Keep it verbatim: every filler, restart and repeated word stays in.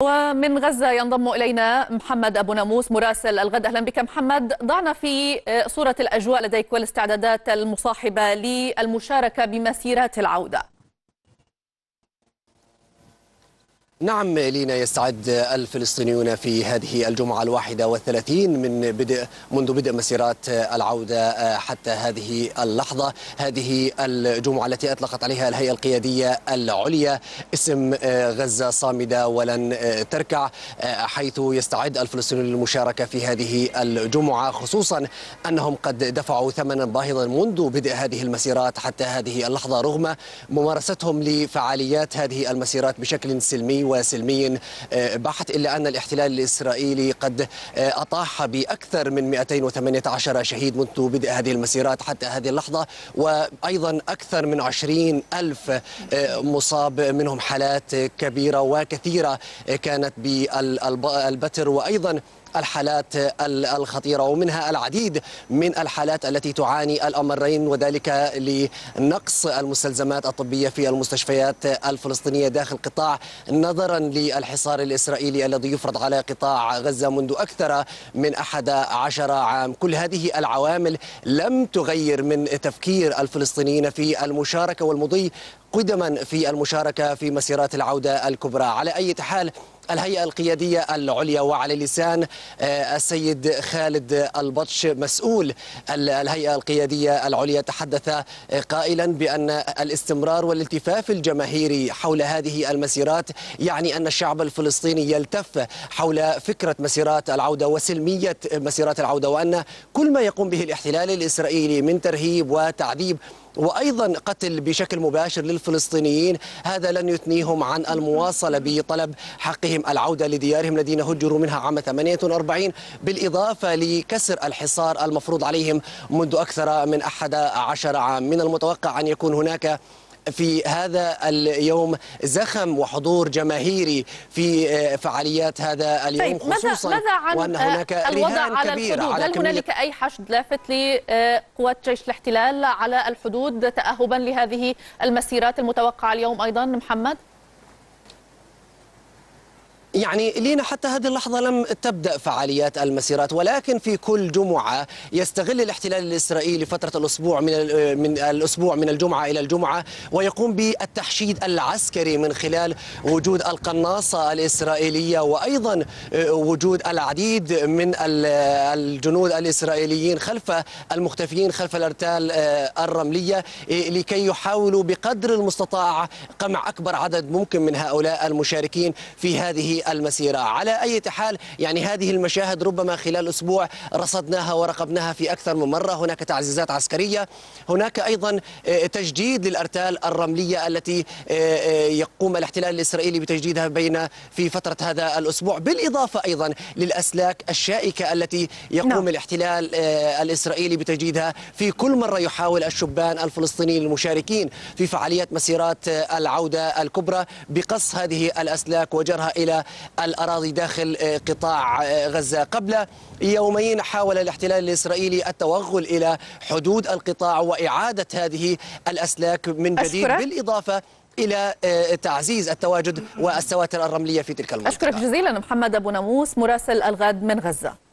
ومن غزة ينضم إلينا محمد أبو ناموس مراسل الغد. أهلا بك محمد. ضعنا في صورة الأجواء لديك والاستعدادات المصاحبة للمشاركة بمسيرات العودة. نعم لينا، يستعد الفلسطينيون في هذه الجمعة الواحدة والثلاثين من بدء منذ بدء مسيرات العودة حتى هذه اللحظة. هذه الجمعة التي أطلقت عليها الهيئة القيادية العليا اسم غزة صامدة ولن تركع، حيث يستعد الفلسطينيون للمشاركة في هذه الجمعة، خصوصا أنهم قد دفعوا ثمنا باهظا منذ بدء هذه المسيرات حتى هذه اللحظة، رغم ممارستهم لفعاليات هذه المسيرات بشكل سلمي وسلمي بحت، إلا أن الاحتلال الإسرائيلي قد أطاح بأكثر من مئتين وثمانية عشر شهيد منذ بدء هذه المسيرات حتى هذه اللحظة، وأيضا أكثر من عشرين ألف مصاب، منهم حالات كبيرة وكثيرة كانت بالبتر، وأيضا الحالات الخطيرة، ومنها العديد من الحالات التي تعاني الأمرين، وذلك لنقص المستلزمات الطبية في المستشفيات الفلسطينية داخل القطاع، نظرا للحصار الإسرائيلي الذي يفرض على قطاع غزة منذ أكثر من أحد عشر عام. كل هذه العوامل لم تغير من تفكير الفلسطينيين في المشاركة والمضي قدما في المشاركة في مسيرات العودة الكبرى. على أي حال، الهيئة القيادية العليا وعلى لسان السيد خالد البطش مسؤول الهيئة القيادية العليا تحدث قائلا بأن الاستمرار والالتفاف الجماهيري حول هذه المسيرات يعني أن الشعب الفلسطيني يلتف حول فكرة مسيرات العودة وسلمية مسيرات العودة، وأن كل ما يقوم به الاحتلال الإسرائيلي من ترهيب وتعذيب وأيضا قتل بشكل مباشر للفلسطينيين هذا لن يثنيهم عن المواصلة بطلب حقهم العودة لديارهم الذين هجروا منها عام ثمانية وأربعين، بالإضافة لكسر الحصار المفروض عليهم منذ أكثر من أحد عشر عام. من المتوقع أن يكون هناك في هذا اليوم زخم وحضور جماهيري في فعاليات هذا اليوم، طيب خصوصا ماذا عن وأن هناك الوضع على كبير الحدود؟ على هل هنالك أي حشد لافت لقوات جيش الاحتلال على الحدود تأهبا لهذه المسيرات المتوقعة اليوم أيضا محمد؟ يعني لينا حتى هذه اللحظة لم تبدأ فعاليات المسيرات، ولكن في كل جمعة يستغل الاحتلال الإسرائيلي فترة الأسبوع من من الأسبوع من الجمعة إلى الجمعة، ويقوم بالتحشيد العسكري من خلال وجود القناصة الإسرائيلية، وأيضا وجود العديد من الجنود الإسرائيليين خلف المختفيين خلف الأرتال الرملية، لكي يحاولوا بقدر المستطاع قمع أكبر عدد ممكن من هؤلاء المشاركين في هذه المسيرة. على أي حال، يعني هذه المشاهد ربما خلال أسبوع رصدناها وراقبناها في أكثر من مرة. هناك تعزيزات عسكرية، هناك أيضا تجديد للأرتال الرملية التي يقوم الاحتلال الإسرائيلي بتجديدها بين في فترة هذا الأسبوع، بالإضافة أيضا للأسلاك الشائكة التي يقوم no. الاحتلال الإسرائيلي بتجديدها في كل مرة يحاول الشبان الفلسطينيين المشاركين في فعاليات مسيرات العودة الكبرى بقص هذه الأسلاك وجرها إلى الأراضي داخل قطاع غزة. قبل يومين حاول الاحتلال الإسرائيلي التوغل إلى حدود القطاع وإعادة هذه الأسلاك من جديد، أشكرك. بالإضافة إلى تعزيز التواجد والسواتر الرملية في تلك المنطقة. أشكرك جزيلا محمد أبو ناموس مراسل الغد من غزة.